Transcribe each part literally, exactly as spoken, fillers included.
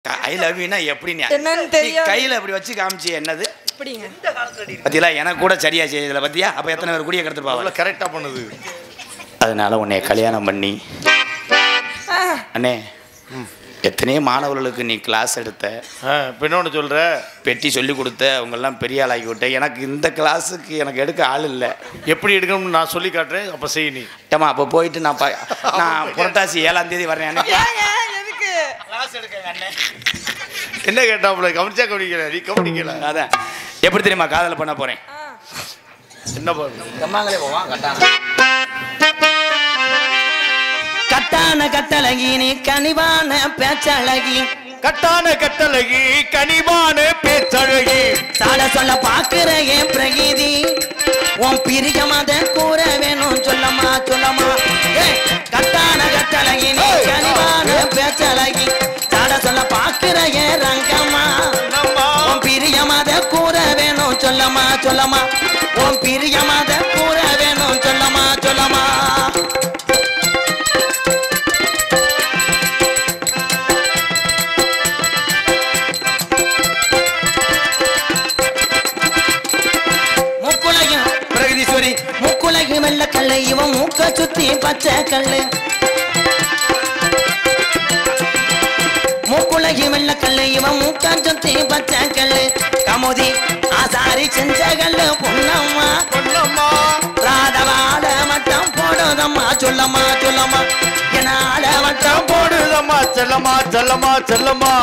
I love யூனா எப்படி கையில அப்படி வச்சு காமிச்சு என்னது பத்தியா எனக்கு கூட சரியா செய்யல பத்தியா அப்ப எத்தனை பேர் கூடிய கடத்துப்பாங்க கரெக்டா பண்ணுது. அதனால உன்னை கல்யாணம் பண்ணி அண்ணே எத்தனையோ மாணவர்களுக்கு நீ கிளாஸ் எடுத்த இன்னொன்று சொல்ற பெட்டி சொல்லி கொடுத்த அவங்கெல்லாம் பெரிய ஆளாக்கி விட்ட எனக்கு இந்த கிளாஸுக்கு எனக்கு எடுக்க ஆள் இல்லை எப்படி எடுக்கணும்னு நான் சொல்லி காட்டுறேன் அப்போ செய் நீ ஏமா அப்போ போயிட்டு நான் நான் புரட்டாசி ஏழாம் தேதி வரேன் என்ன கேட்டாப்புல கவனிச்சா கவனிக்கல நீ கவனிக்கல அதான் எப்படி தெரியுமா காதல் பண்ண போறேன் என்ன பண்ணுங்களே போவான் கட்டான கட்டழகி நீ கனிவான பேச்சழகி கட்டான கட்டழகி கனிவான பேச்சழகி சாட சொல்ல பாக்குறே பிரகீதி உன் பிரியமாத கூற வேணும் சொல்லமா சொல்லமா கட்டான கட்டழகி நீ கனிவான பேச்சழகி சாட சொல்ல பாக்குறே ரங்கம்மா உன் பிரியமாத கூற வேணும் சொல்லமா சொல்லமா உன் பிரியமாத கூற வேணும் சொல்லமா சொல்லமா முக்குலகி வெள்ள கல்லு இவன் மூக்க சுத்தி பச்சை கல்லு முக்குலகி வெள்ள கல்லு இவன் மூக்க சுத்தி பச்சை கல்லு கமுதி ஆசாரி செஞ்ச கல்லு பொன்னம்மா பொன்னம்மா ராதவால மட்டம் போடுதம்மா சொல்லம்மா சொல்லம்மா என்னால மட்டம் போடுதம்மா செல்லம்மா செல்லம்மா செல்லம்மா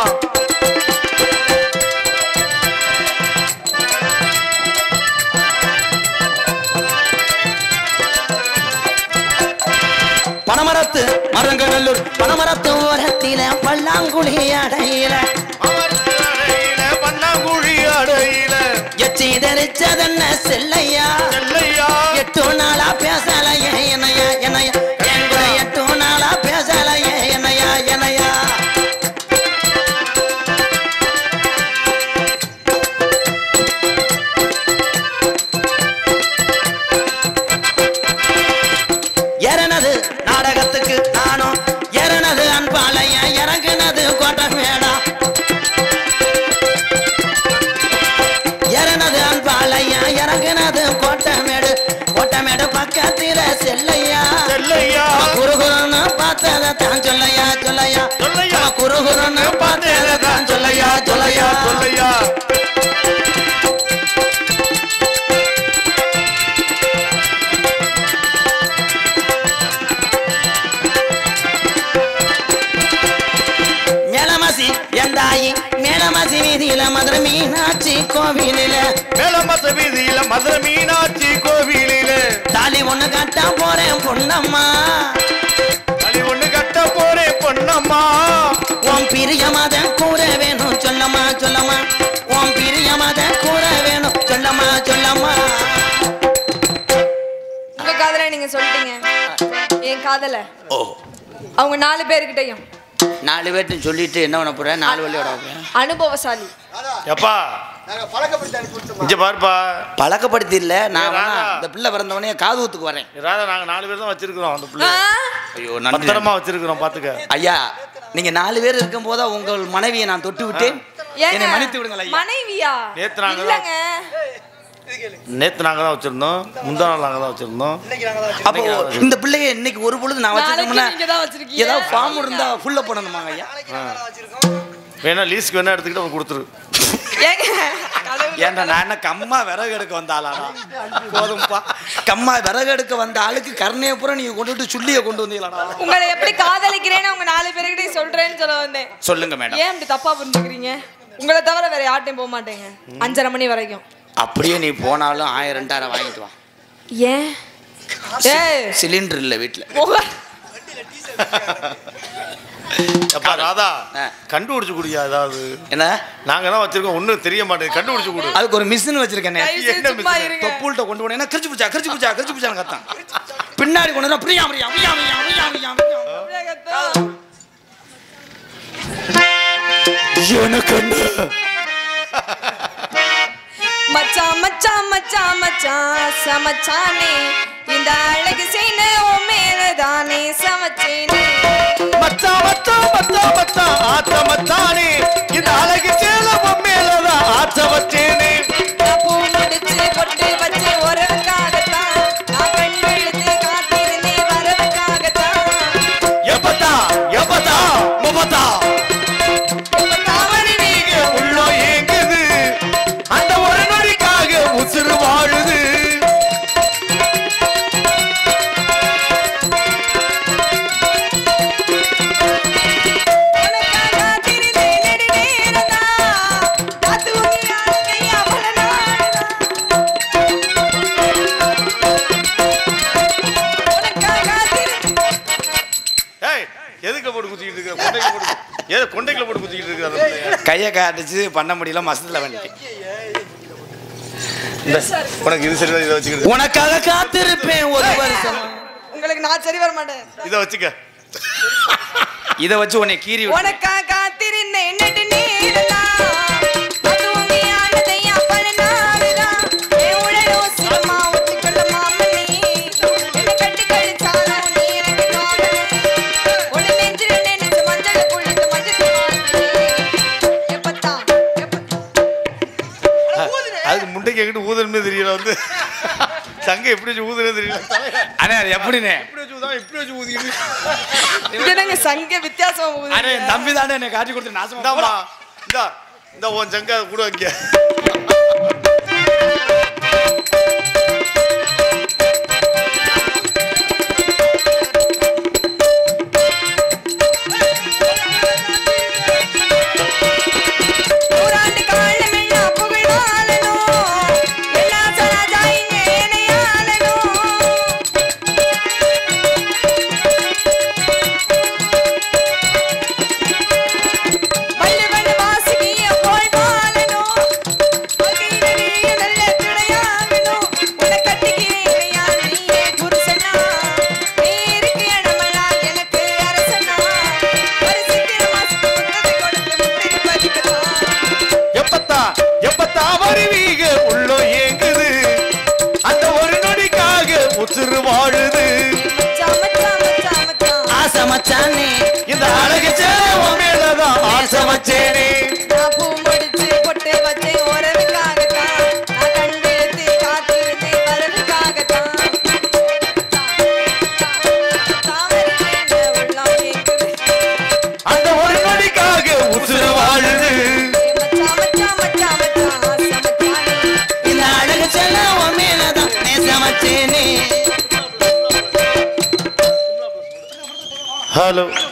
பனமரத்து மரங்கநல்லூர் பனமரத்து ஓரத்தில பல்லாங்குழி அடையில பல்லாங்குழி அடையில எச்சி தரிச்சதென்ன செல்லையா செல்லையா எட்டு நாளா பேசலையே என்னையா என்னையா என் கூட எட்டு நாளா பேசலையே என்னையா என்னையா ஏறனது நாடகத்துக்கு நானும் ஏறனது அன்பாலைய இறங்குனது கோட்டை மேடா ஏறனது அன்பாலைய இறங்குனது கோட்டை மேடு கோட்டை மேடு பக்கத்தில செல்லையா செல்லையா குருகுருன்னு பார்த்தத தான் சொல்லையா சொல்லையா சொல்லையா குருகுருன்னு பார்த்தத தான் சொல்லையா சொல்லையா சொல்லையா எந்தாயி மேலமசி வீதியில மதுரை மீனாட்சி கோவிலில மேலமசி வீதியில மதுரை மீனாட்சி கோவிலில தாலி ஒண்ணு கட்ட போறேன் பொன்னம்மா தாலி ஒண்ணு கட்ட போறேன் பொன்னம்மா உன் பிரியமாத கூற வேணும் சொல்லம்மா சொல்லம்மா உன் பிரியமாத கூற வேணும் சொல்லம்மா சொல்லம்மா உங்க காதல நீங்க சொல்லிட்டீங்க என் காதல ஓ அவங்க நாலு பேர்கிட்டயும் நாலு பேர்ட்டு சொல்லிட்டு என்ன பண்ண போறேன் நாலு வழியோட அனுபவசாலி எப்பா இங்க பாருப்பா பழக்கப்படுத்தி இல்ல நான் இந்த பிள்ளை பிறந்தவனே காது ஊத்துக்கு வரேன் ராதா நாங்க நாலு பேர் தான் வச்சிருக்கிறோம் அந்த பிள்ளை ஐயோ பத்திரமா வச்சிருக்கிறோம் பாத்துக்க ஐயா நீங்க நாலு பேர் இருக்கும் போதா உங்கள் மனைவியை நான் தொட்டு விட்டேன் என்னை மன்னித்து விடுங்கள் மனைவியா நேத்து நாங்க நேத்து நாங்க தான் வச்சிருந்தோம் முந்தா நாள் நாங்க தான் வச்சிருந்தோம் அப்போ இந்த பிள்ளைய இன்னைக்கு ஒரு பொழுது நான் வச்சிருக்கோம்னா ஏதாவது ஃபார்ம் இருந்தா ஃபுல்ல பண்ணணுமாங்க ஐயா வேணா லீஸ்க்கு வேணா எடுத்துக்கிட்டு கொடுத்துரு ஏன்டா நான் என்ன கம்மா விறகு எடுக்க வந்த ஆளாடா போதும்பா கம்மா விறகு எடுக்க வந்த ஆளுக்கு கருணையை பூரா நீங்க கொண்டு விட்டு சுள்ளியை கொண்டு வந்தீங்களாடா உங்களை எப்படி காதலிக்கிறேன்னு உங்க நாலு பேர்கிட்ட சொல்றேன்னு சொல்ல வந்தேன் சொல்லுங்க மேடம் ஏன் இப்படி தப்பா புரிஞ்சுக்கிறீங்க உங்களை தவிர வேற யார்ட்டையும் போக மாட்டேங்க அஞ்சரை மணி வரைக்கும் அப்படியே நீ போனாலும் ஆயிரம் ரெண்டாயிரம் வாங்கிட்டு வா ஏன் ஏய் சிலிண்டர் இல்ல வீட்டுல அப்பா ராதா கண்டுபிடிச்சு குடியா ஏதாவது என்ன நாங்க தான் வச்சிருக்கோம் ஒன்னும் தெரிய மாட்டேங்குது கண்டுபிடிச்சு குடு அதுக்கு ஒரு மிஷின் வச்சிருக்கேன் தொப்புள்கிட்ட கொண்டு போனேன்னா கிரிச்சு பூச்சா கிரிச்சு பூச்சா கிரிச்சு பூச்சான்னு கத்தான் பின்னாடி கொண்டு வந்தா பிரியா பிரியா பிரியா பிரியா பிரியா எனக்கு மச்சான் மச்சான் மச்சான் மச்சான் சமச்சானே இந்த அழகு செய்த மேலதானே சமைச்சேனே மச்சா மச்சா மச்சா மச்சா ஆத்த மச்சானே இந்த அழகு சேல மேலதான் ஆத்த வச்சேனே பூ முடிச்சு பொட்டு வச்சு உறவுக்காகத்தான் நான் கண் விழுத்து காத்திருந்தேன் வரவுக்காகத்தான் எப்பத்தா எப்பத்தா முப்பத்தா உள்ளோ ஏங்குது அந்த ஒரு நொடிக்காக உசுறு வாழுது எதுக்கு போட்டு குத்திக்கிட்டு இருக்க கொண்டைக்கு போட்டு ஏதோ கொண்டைக்குள்ள போட்டு குத்திக்கிட்டு இருக்க கையை காட்டிச்சு பண்ண முடியல மசத்துல வந்துட்டு உனக்கு இது சரி இதை வச்சுக்கிட்டு உனக்காக காத்திருப்பேன் ஒரு வருஷம் உங்களுக்கு நான் சரி வர மாட்டேன் இதை வச்சுக்க இதை வச்சு உன்னை கீறி விட்டு- உனக்காக காத்திருந்தேன் நெடு நேரம்தான். அது உண்மையானதை அப்பள நாடுதான். என் உடலோ சிரமா ஒட்டிக்கொள்ள மாமனே. என்னை கட்டி கழிச்சாலும் நீ எனக்கு காதலே. உன்னை நெஞ்சில நினைச்சு மஞ்சளை குளித்து மஞ்சள் வாழ்ந்தே. எப்பத்தான், எப்பத்தான். அது முட்டைக்கு எங்கிட்ட ஊதுறமே தெரியல வந்து சங்க எப்படி வச்சு ஊதுறே தெரியல அண்ணே அது எப்படிண்ணே எப்படி வச்சு ஊதான் எப்படி வச்சு ஊதிக்கிட்டு இது என்னங்க சங்க வித்தியாசமா போகுது. அண்ணே என் தம்பி தானே என்னை காட்டி கொடுத்து நாசமா இந்தாம்மா இந்தா இந்த உன் சங்க கூட வைக்க நூறாண்டு காலம் எல்லாம் புகழாளனும். எல்லா சராஜாய் ஏனையாளனும். வள்ளுவன் வாசுகிய போல் வாழணும். வாழ்க்கையிலே நல்ல துணையாகணும். உன்னை கட்டிக்கிறேன் யார் நீயே புருஷனா. நீருக்கு இடமெல்லாம் எனக்கு அரசனா. ஒரு சித்திர மாசத்து முத்தத்தை கொடுத்து முத்திரை பதிக்கத்தான். எப்பத்தா எப்பத்தா வருவீக உள்ளோ ஏங்குது அந்த ஒரு நொடிக்காக உசுறு வாழுது மச்சான், மச்சான், மச்சான், மச்சான். ஆசை மச்சானே இந்த அழகு சேவ மேலதான் ஆசை வச்சேனே நான் பூ முடிச்சு பொட்டு வச்சேன் உறவுக்காகத்தான். நான் கண் விழுத்து காத்திருந்தேன் வரவுக்காகத்தான். தாமரை என்ன உள்ளம் கேக்குது. அந்த ஒரு நொடிக்காக உசுறு வாழுது மச்சான், மச்சான், மச்சான், மச்சான், ஆசை மச்சானே. இந்த அழகு செல்ல மேலதான் நேசம் வச்சேனே ஹலோ